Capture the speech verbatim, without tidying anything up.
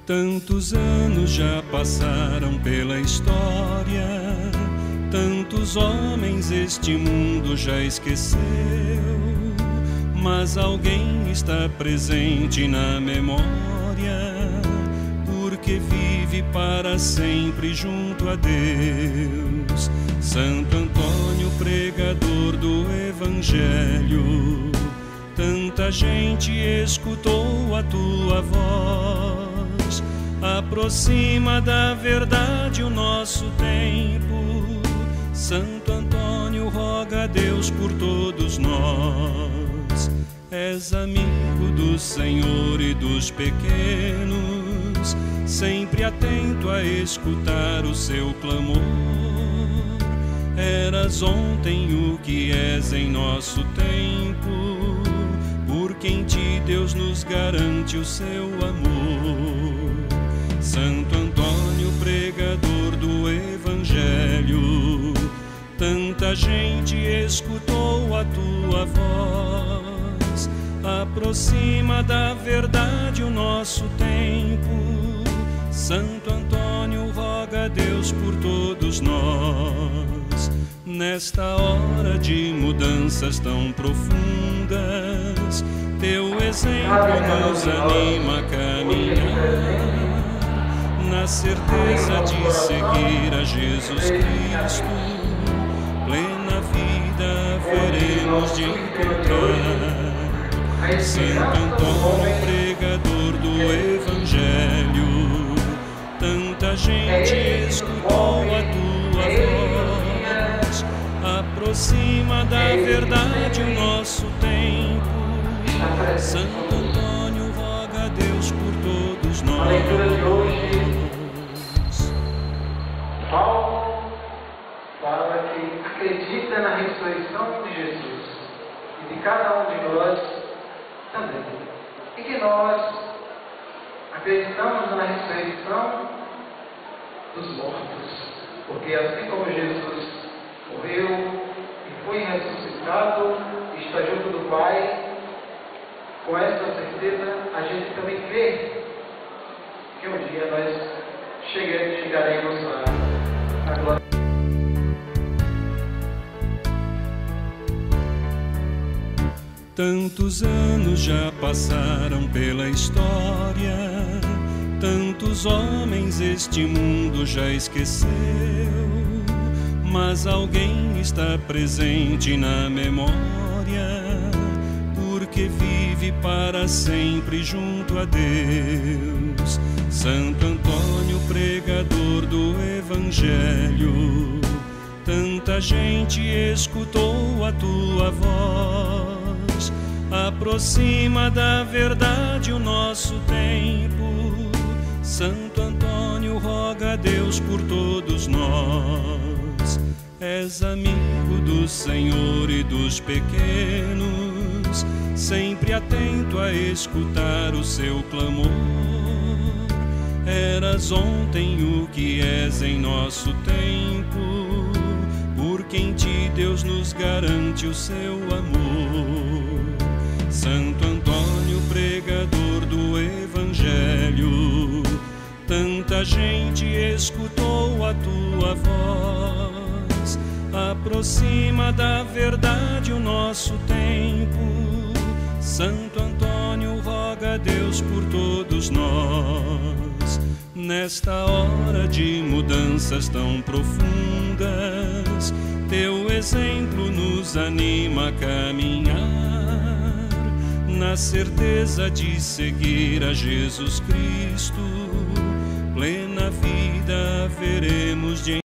Tantos anos já passaram pela história, tantos homens este mundo já esqueceu, mas alguém está presente na memória, porque vive para sempre junto a Deus. Santo Antônio, pregador do Evangelho, tanta gente escutou a tua voz, aproxima da verdade o nosso tempo. Santo Antônio, roga a Deus por todos nós. És amigo do Senhor e dos pequenos, sempre atento a escutar o seu clamor. Eras ontem o que és em nosso tempo, porque em ti Deus nos garante o seu amor. Santo Antônio, pregador do Evangelho, tanta gente escutou a tua voz, aproxima da verdade o nosso tempo. Santo Antônio, roga a Deus por todos nós. Nesta hora de mudanças tão profundas, teu exemplo nos anima a caminhar, na certeza de seguir a Jesus Cristo. Plena vida veremos de encontrar. Santo Antônio, pregador do Evangelho, tanta gente escutou a tua voz, aproxima da verdade o nosso tempo. Santo Antônio, roga a Deus por todos nós. Paulo fala que acredita na ressurreição de Jesus e de cada um de nós também. E que nós acreditamos na ressurreição dos mortos, porque assim como Jesus morreu e foi ressuscitado, está junto do Pai, com essa certeza a gente também crê que um dia nós chegaremos, chegaremos à, à glória. Tantos anos já passaram pela história, tantos homens este mundo já esqueceu, mas alguém está presente na memória, porque vive para sempre junto a Deus. Santo Antônio, pregador do Evangelho, tanta gente escutou a tua voz, aproxima da verdade o nosso tempo. Santo Antônio, roga a Deus por todos nós. És amigo do Senhor e dos pequenos, sempre atento a escutar o seu clamor. Eras ontem o que és em nosso tempo, porque em ti Deus nos garante o seu amor. Santo Antônio, pregador do Evangelho, tanta gente escutou a tua voz, aproxima da verdade o nosso tempo. Santo Antônio, roga a Deus por todos nós. Nesta hora de mudanças tão profundas, teu exemplo nos anima a caminhar, na certeza de seguir a Jesus Cristo. Plena vida veremos de